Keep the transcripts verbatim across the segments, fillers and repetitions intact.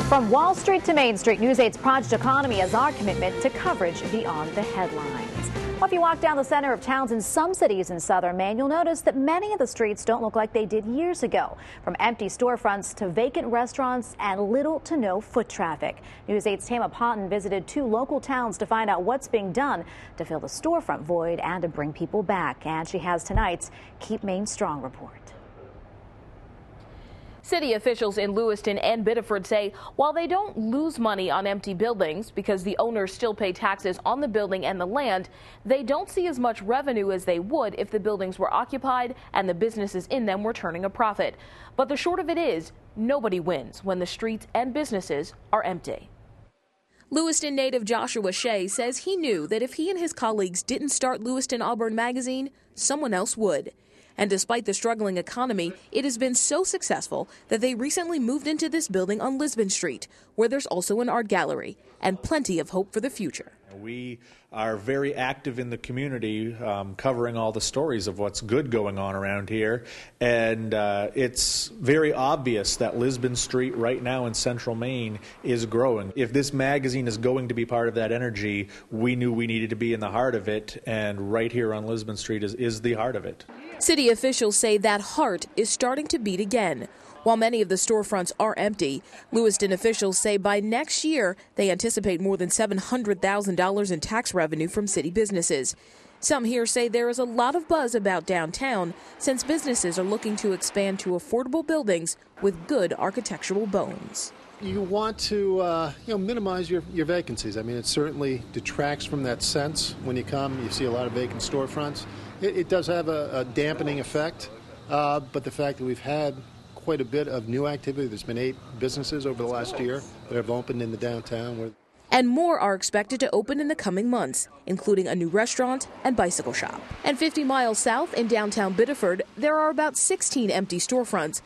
From Wall Street to Main Street, News eight's Project Economy is our commitment to coverage beyond the headlines. Well, if you walk down the center of towns in some cities in southern Maine, you'll notice that many of the streets don't look like they did years ago. From empty storefronts to vacant restaurants and little to no foot traffic. News eight's Thema Ponton visited two local towns to find out what's being done to fill the storefront void and to bring people back. And she has tonight's Keep Maine Strong report. City officials in Lewiston and Biddeford say while they don't lose money on empty buildings because the owners still pay taxes on the building and the land, they don't see as much revenue as they would if the buildings were occupied and the businesses in them were turning a profit. But the short of it is, nobody wins when the streets and businesses are empty. Lewiston native Joshua Shea says he knew that if he and his colleagues didn't start Lewiston Auburn magazine, someone else would. And despite the struggling economy, it has been so successful that they recently moved into this building on Lisbon Street, where there's also an art gallery and plenty of hope for the future. We are very active in the community, um, covering all the stories of what's good going on around here. And uh, it's very obvious that Lisbon Street right now in central Maine is growing. If this magazine is going to be part of that energy, we knew we needed to be in the heart of it. And right here on Lisbon Street is, is the heart of it. City officials say that heart is starting to beat again. While many of the storefronts are empty, Lewiston officials say by next year they anticipate more than seven hundred thousand dollars in tax revenue from city businesses. Some here say there is a lot of buzz about downtown since businesses are looking to expand to affordable buildings with good architectural bones. You want to uh, you know, minimize your, your vacancies. I mean, it certainly detracts from that sense when you come. You see a lot of vacant storefronts. It, it does have a, a dampening effect, uh, but the fact that we've had quite a bit of new activity. There's been eight businesses over the last year that have opened in the downtown. Where and more are expected to open in the coming months, including a new restaurant and bicycle shop. And fifty miles south in downtown Biddeford, there are about sixteen empty storefronts.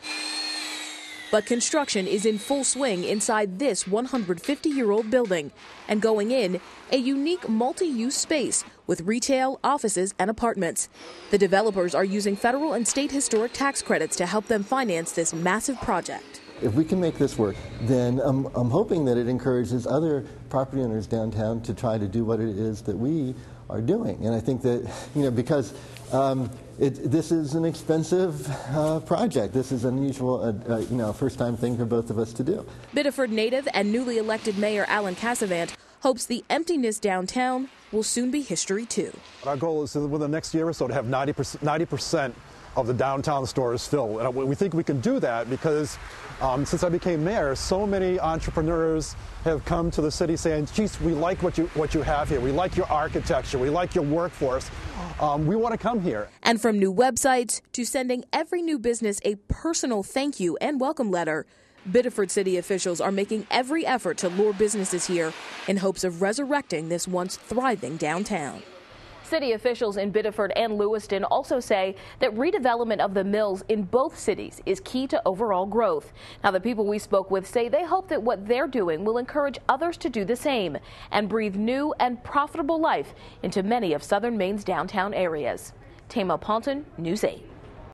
But construction is in full swing inside this one hundred fifty year old building. And going in, a unique multi-use space with retail, offices, and apartments. The developers are using federal and state historic tax credits to help them finance this massive project. If we can make this work, then I'm, I'm hoping that it encourages other property owners downtown to try to do what it is that we are doing. And I think that, you know, because um, it, this is an expensive uh, project. This is unusual, uh, uh, you know, first-time thing for both of us to do. Biddeford native and newly elected Mayor Alan Cassavant hopes the emptiness downtown will soon be history, too. Our goal is within the next year or so to have ninety percent of the downtown stores filled. And we think we can do that because um, since I became mayor, so many entrepreneurs have come to the city saying, geez, we like what you, what you have here. We like your architecture. We like your workforce. Um, we want to come here. And from new websites to sending every new business a personal thank you and welcome letter, Biddeford city officials are making every effort to lure businesses here in hopes of resurrecting this once thriving downtown. City officials in Biddeford and Lewiston also say that redevelopment of the mills in both cities is key to overall growth. Now, the people we spoke with say they hope that what they're doing will encourage others to do the same and breathe new and profitable life into many of southern Maine's downtown areas. Thema Ponton, News eight.